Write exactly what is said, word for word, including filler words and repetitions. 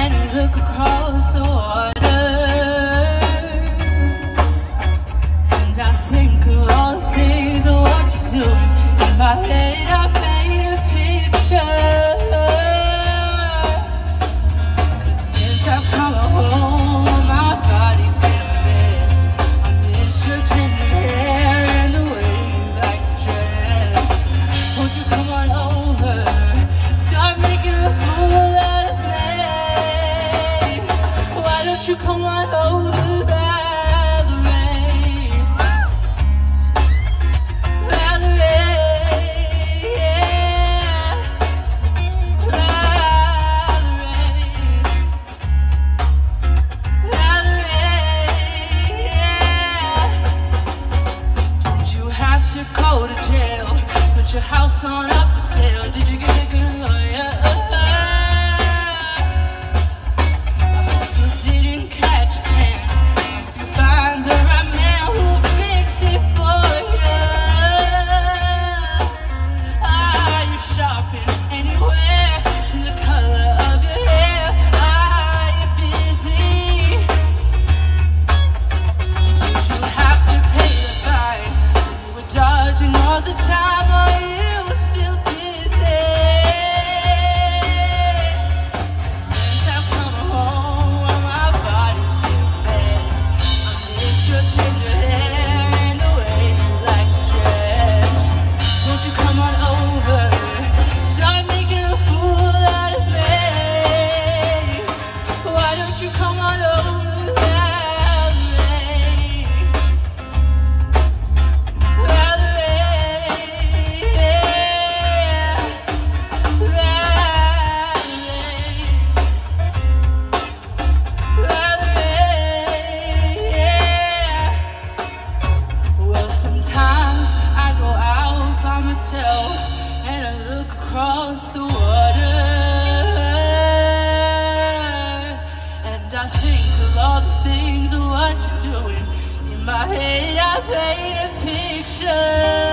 and I look across the water, and I think of all the things of what you're doing. In my head I paint a picture, 'cause since I've come home my body's been a mess. I miss your ginger hair and the way you like to dress. Won't you come on over, start making a fool out of me? Why don't you come on over, Valerie? Valerie, yeah. Valerie, Valerie, yeah. Did you have to go to jail? Put your house on up for sale? Did you get a good lawyer? I hope you didn't catch a tan. I hope you find the right man who'll fix it for you. Are you shopping anywhere? To the color of your hair? Are you busy? Did you have to pay the fine? You were dodging all the time, or you were still dizzy? Since I've come home, my body's been a mess. I miss your ginger hair and the way you like to dress. Won't you come on over, start making a fool out of me? Why don't you come on over, Valerie? Valerie, yeah. Valerie, Valerie, yeah. Well, sometimes I go out by myself and I look across the water, and I think of all the things of what you're doing. In my head I paint a picture.